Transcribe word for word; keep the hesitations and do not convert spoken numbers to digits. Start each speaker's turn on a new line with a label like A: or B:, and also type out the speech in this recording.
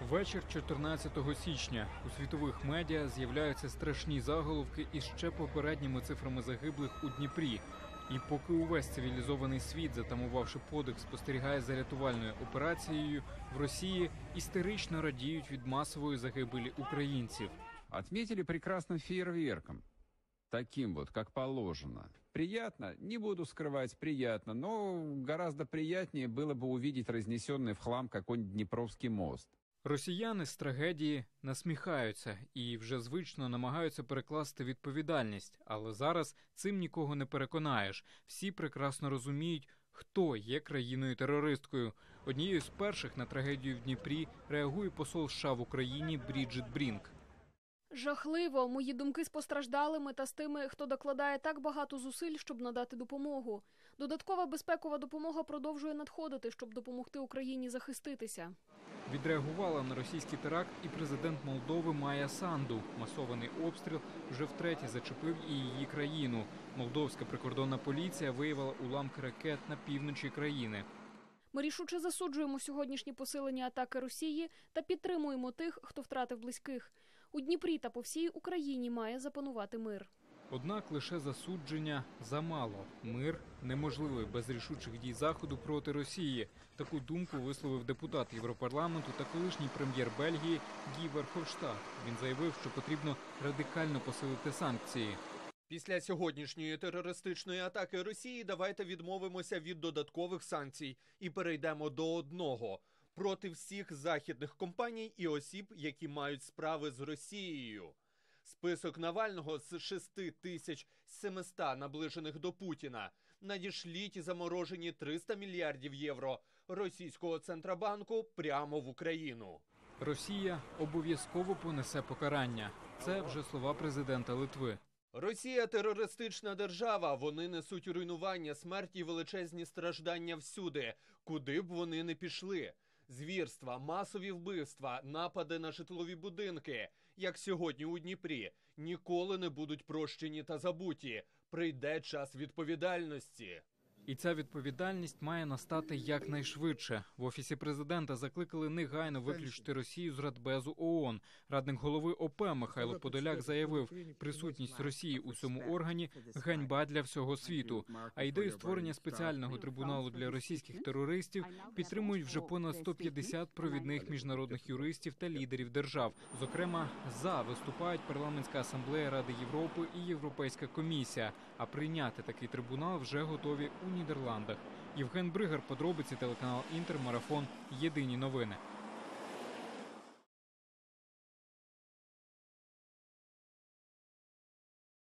A: Вечір чотирнадцятого січня. У світових медіа з'являються страшні заголовки із ще попередніми цифрами загиблих у Дніпрі. І поки увесь цивілізований світ, затамувавши подих, спостерігає за рятувальною операцією, в Росії істерично радіють від масової загибелі українців.
B: Отметили прекрасным фейерверком. Таким вот, как положено. Приятно, не буду скрывать, приятно, но гораздо приятнее было бы увидеть разнесенный в хлам какой-нибудь Дніпровський мост.
A: Росіяни з трагедії насміхаються і вже звично намагаються перекласти відповідальність. Але зараз цим нікого не переконаєш. Всі прекрасно розуміють, хто є країною-терористкою. Однією з перших на трагедію в Дніпрі реагує посол США в Україні Бріджит Брінк.
C: Жахливо. Мої думки з постраждалими та з тими, хто докладає так багато зусиль, щоб надати допомогу. Додаткова безпекова допомога продовжує надходити, щоб допомогти Україні захиститися.
A: Відреагувала на російський теракт і президент Молдови Майя Санду. Масований обстріл вже втретє зачепив і її країну. Молдовська прикордонна поліція виявила уламки ракет на півночі країни.
C: Ми рішуче засуджуємо сьогоднішні посилені атаки Росії та підтримуємо тих, хто втратив близьких. У Дніпрі та по всій Україні має запанувати мир.
A: Однак лише засудження замало. Мир неможливий без рішучих дій Заходу проти Росії. Таку думку висловив депутат Європарламенту та колишній прем'єр Бельгії Гі Верховштадт. Він заявив, що потрібно радикально посилити санкції.
D: Після сьогоднішньої терористичної атаки Росії давайте відмовимося від додаткових санкцій і перейдемо до одного – проти всіх західних компаній і осіб, які мають справи з Росією. Список Навального з шести тисяч семисот наближених до Путіна. Надішліть і заморожені триста мільярдів євро російського Центробанку прямо в Україну.
A: Росія обов'язково понесе покарання. Це вже слова президента Литви.
D: Росія – терористична держава, вони несуть руйнування, смерть і величезні страждання всюди, куди б вони не пішли. Звірства, масові вбивства, напади на житлові будинки, як сьогодні у Дніпрі, ніколи не будуть прощені та забуті. Прийде час відповідальності.
A: І ця відповідальність має настати якнайшвидше. В Офісі президента закликали негайно виключити Росію з Радбезу ООН. Радник голови ОП Михайло Подоляк заявив, присутність Росії у цьому органі – ганьба для всього світу. А ідею створення спеціального трибуналу для російських терористів підтримують вже понад сто п'ятдесят провідних міжнародних юристів та лідерів держав. Зокрема, за виступають Парламентська асамблея Ради Європи і Європейська комісія. А прийняти такий трибунал вже готові у Нідерландах. Євген Бригар, подробиці, телеканал Інтер, Марафон, Єдині новини.